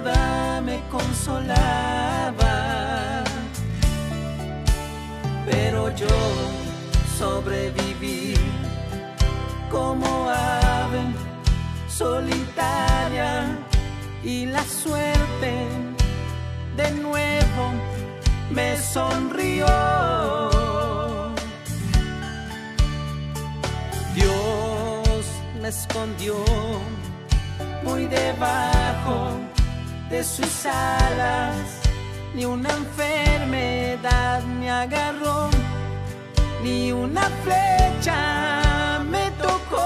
duda me consolaba, pero yo sobreviví como ave solitaria y la suerte de nuevo me sonrió. Dios me escondió muy debajo de sus alas, ni una enfermedad me agarró, ni una flecha me tocó.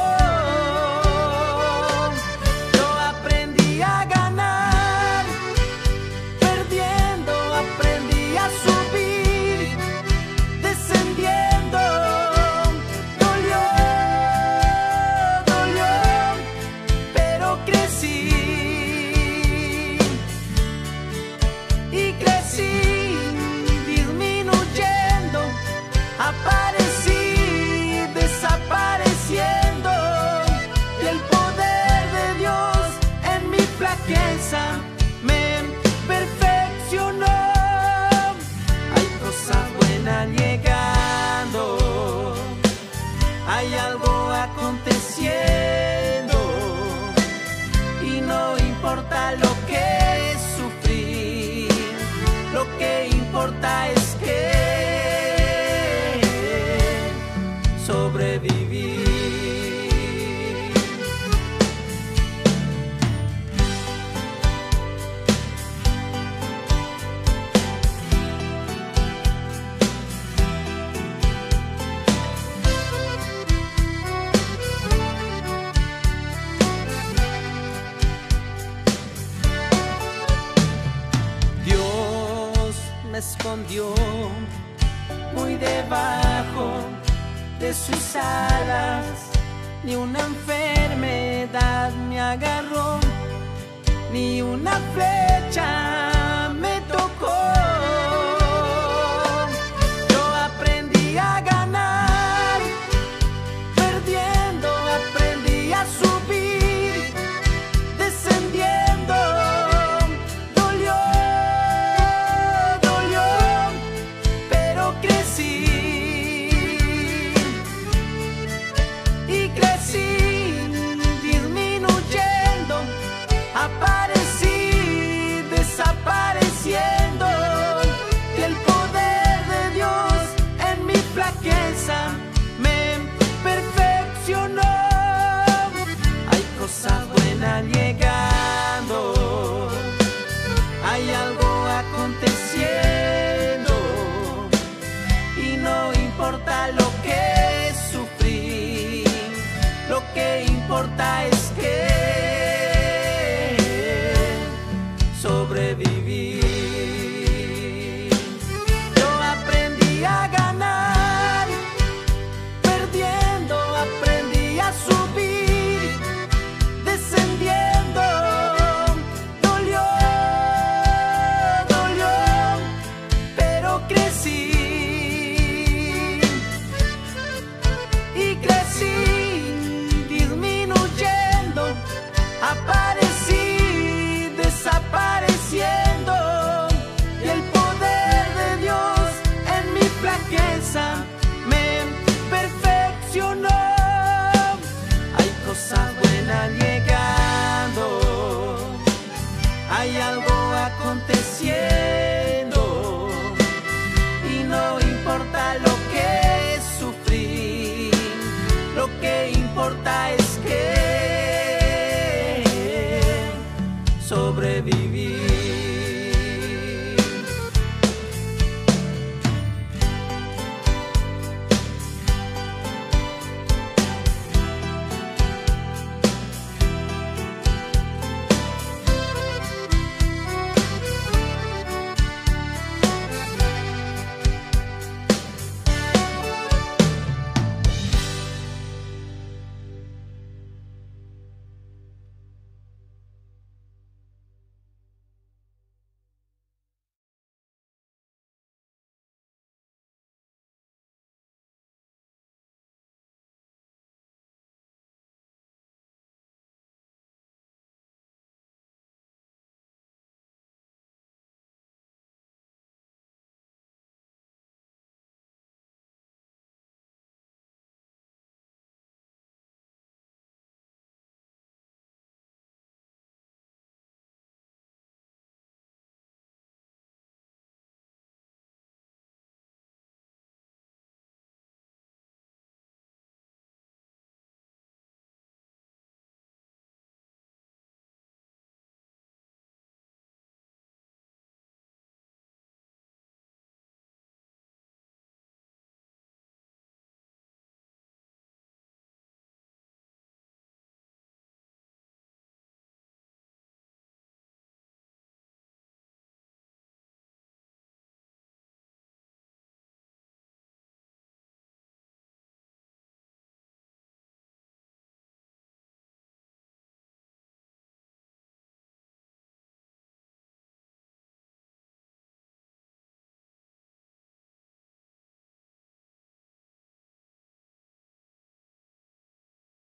Yo aprendí a ganar, perdiendo, aprendí a subir, descendiendo. Dolió, dolió, pero crecí y crecí, disminuyendo, aparecí, desapareciendo, y el poder de Dios en mi flaqueza me perfeccionó. Hay cosas buenas llegando, hay algo aconteciendo, y no importa lo que sufrí, lo que importa es que sobreviví. Dios me escondió muy debajo de sus alas, ni una enfermedad me agarró, ni una flecha me tocó. Yo aprendí a ganar, perdiendo, aprendí a subir, descendiendo. Dolió, dolió, pero crecí y crecí, disminuyendo, aparecí, desapareciendo, y el poder de Dios en mi flaqueza me perfeccionó. Hay cosas buenas llegando, hay algo aconteciendo, y no importa lo que sufrí, lo que importa es que sobreviví. Yo aprendí a ganar, perdiendo, aprendí a subir, descendiendo. Dolió, dolió, pero crecí y crecí, disminuyendo, aparecí, desapareciendo, y el poder de Dios en mi flaqueza me perfeccionó. Hay cosas buenas llegando, hay algo aconteciendo, y no importa lo que sufrí, lo que importa es que sobreviví.